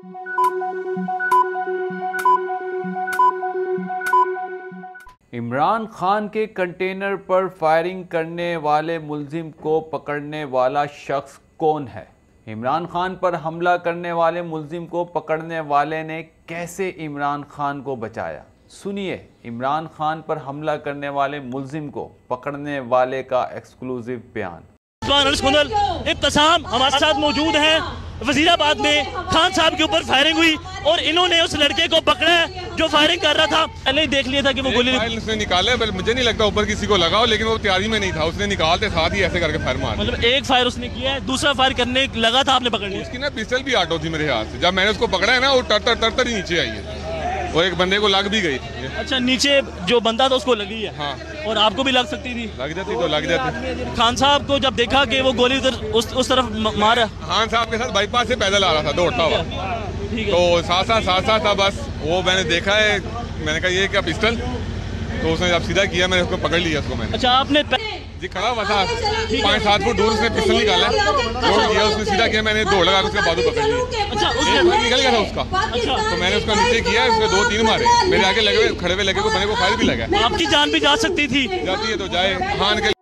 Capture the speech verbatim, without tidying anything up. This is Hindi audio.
इमरान खान के कंटेनर पर फायरिंग करने वाले मुलजिम को पकड़ने वाला शख्स कौन है? इमरान खान पर हमला करने वाले मुलजिम को पकड़ने वाले ने कैसे इमरान खान को बचाया? सुनिए इमरान खान पर हमला करने वाले मुलजिम को पकड़ने वाले का एक्सक्लूसिव बयान। इब्तिसाम हमारे साथ मौजूद हैं। वजीराबाद में खान साहब के ऊपर फायरिंग हुई और इन्होंने उस लड़के को पकड़ा है जो फायरिंग कर रहा था। पहले ही देख लिया था कि वो गोली उसने निकाले, मुझे नहीं लगता ऊपर किसी को लगा हो, लेकिन वो तैयारी में नहीं था, उसने निकालते साथ ही ऐसे करके फायर मारा। मतलब एक फायर उसने किया है, दूसरा फायर करने लगा था, आपने पकड़ लिया। उसकी ना पिस्टल भी आटो थी मेरे हाथ से। जब मैंने उसको पकड़ा है ना, वो तरतर तरतर ही नीचे आई है और एक बंदे को लग भी गई। अच्छा, नीचे जो बंदा था उसको लगी है? हाँ। और आपको भी लग सकती थी? लग जाती तो लग जाती। खान साहब को जब देखा कि वो गोली उधर उस, उस तरफ मारा, खान साहब के साथ बाईपास से पैदल आ रहा था दौड़ता हुआ, तो साथ साथ साथ साथ था बस। वो मैंने देखा है, मैंने कहा ये क्या पिस्टल, तो उसने जब सीधा किया मैंने उसको पकड़ लिया उसको। मैंने अच्छा आपने जी खड़ा हुआ था पाँच सात फुट दूर, उसने पिस्टल निकाला, दौड़ किया, उसने सीधा किया, मैंने दौड़ लगा उसके बाजू पकड़ लिया। अच्छा उसने निकल गया था उसका। अच्छा, तो मैंने उसका नीचे किया, उसने दो तीन मारे, मेरे आगे लगे हुए खड़े हुए लगे को बने को फायर भी लगा। आपकी जान भी जा सकती थी। जाती है तो जाए, खान के